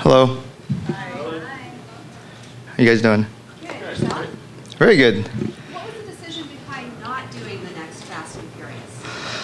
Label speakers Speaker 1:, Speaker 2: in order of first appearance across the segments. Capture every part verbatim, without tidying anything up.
Speaker 1: Hello.
Speaker 2: Hi.
Speaker 1: How you guys doing?
Speaker 2: Good. Yourself?
Speaker 1: Very good.
Speaker 2: What was the decision behind not doing the next Fast and Furious?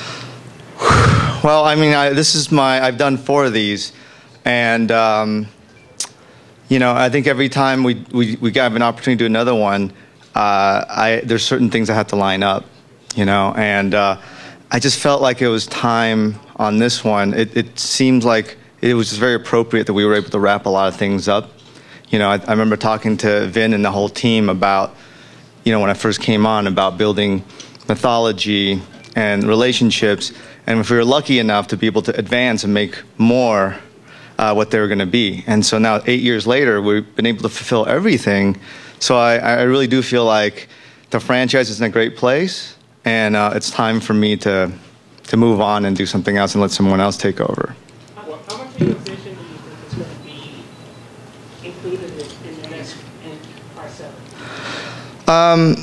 Speaker 1: Well, I mean, I, this is my, I've done four of these, and, um, you know, I think every time we, we, we have an opportunity to do another one, uh, I, there's certain things I have to line up, you know, and uh, I just felt like it was time on this one. It, it seemed like it was just very appropriate that we were able to wrap a lot of things up. You know, I, I remember talking to Vin and the whole team about, you know, when I first came on, about building mythology and relationships, and if we were lucky enough to be able to advance and make more uh, what they were going to be. And so now, eight years later, we've been able to fulfill everything. So I, I really do feel like the franchise is in a great place, and uh, it's time for me to, to move on and do something else and let someone else take over.
Speaker 3: How much of your vision do you think is going to be included in the next in part seven?
Speaker 1: Um,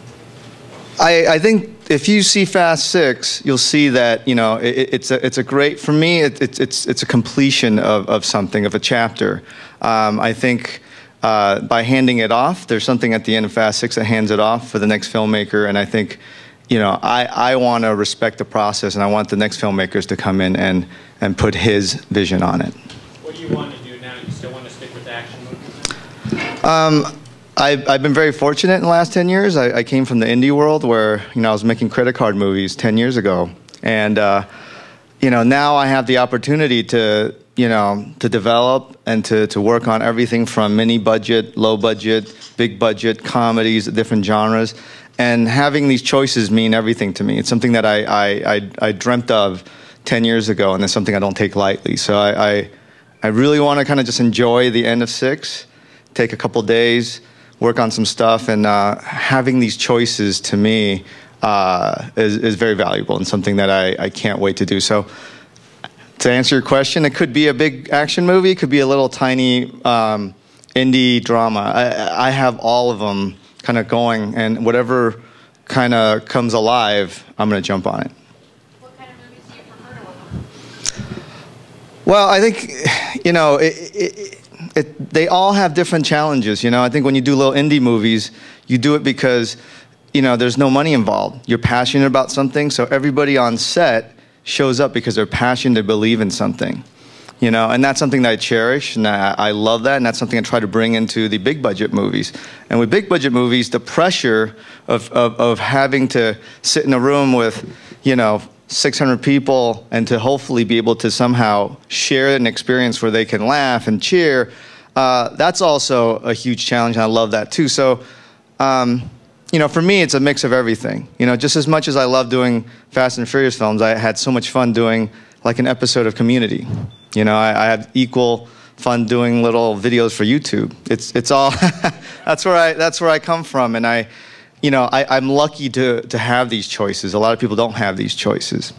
Speaker 1: I, I think if you see Fast Six, you'll see that, you know, it, it's a it's a great, for me it, it, it's it's a completion of of something, of a chapter. Um, I think uh, by handing it off, there's something at the end of Fast Six that hands it off for the next filmmaker, and I think, you know, I I want to respect the process, and I want the next filmmakers to come in and and put his vision on it.
Speaker 3: What do you want to do now? You still want to stick with the action movies?
Speaker 1: Um, I've, I've been very fortunate in the last ten years. I, I came from the indie world where, you know, I was making credit card movies ten years ago. And, uh, you know, now I have the opportunity to, you know, to develop and to, to work on everything from mini budget, low budget, big budget, comedies, different genres. And having these choices mean everything to me. It's something that I, I, I, I dreamt of ten years ago, and it's something I don't take lightly. So I, I, I really want to kind of just enjoy the end of six, take a couple days, work on some stuff, and uh, having these choices to me uh, is, is very valuable and something that I, I can't wait to do. So to answer your question, it could be a big action movie, it could be a little tiny um, indie drama. I, I have all of them kind of going, and whatever kind of comes alive, I'm going to jump on it.
Speaker 2: What kind of movies do you prefer to work on?
Speaker 1: Well, I think, you know, it, it, It, they all have different challenges, you know. I think when you do little indie movies, you do it because, you know, there's no money involved. You're passionate about something, so everybody on set shows up because they're passionate, they believe in something, you know. And that's something that I cherish, and I, I love that, and that's something I try to bring into the big budget movies. And with big budget movies, the pressure of, of, of having to sit in a room with, you know, six hundred people and to hopefully be able to somehow share an experience where they can laugh and cheer, uh, that's also a huge challenge, and I love that too. So, um, you know, for me, it's a mix of everything. You know, just as much as I love doing Fast and Furious films, I had so much fun doing like an episode of Community. You know, I, I had equal fun doing little videos for YouTube. It's it's all that's where I that's where I come from, and I. You know, I, I'm lucky to, to have these choices. A lot of people don't have these choices.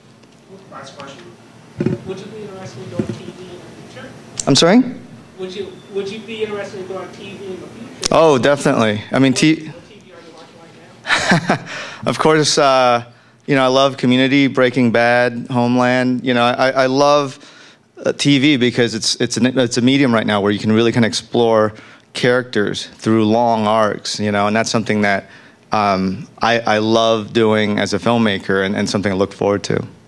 Speaker 3: Last question. Would you be interested in going T V in the future?
Speaker 1: I'm sorry?
Speaker 3: Would you Would you be interested in going T V in the future?
Speaker 1: Oh, definitely. I mean,
Speaker 3: what,
Speaker 1: T
Speaker 3: what T V are you watching right now?
Speaker 1: of course, uh, you know, I love Community, Breaking Bad, Homeland. You know, I, I love uh, T V because it's, it's, an, it's a medium right now where you can really kind of explore characters through long arcs, you know, and that's something that um, I, I love doing as a filmmaker, and, and something I look forward to.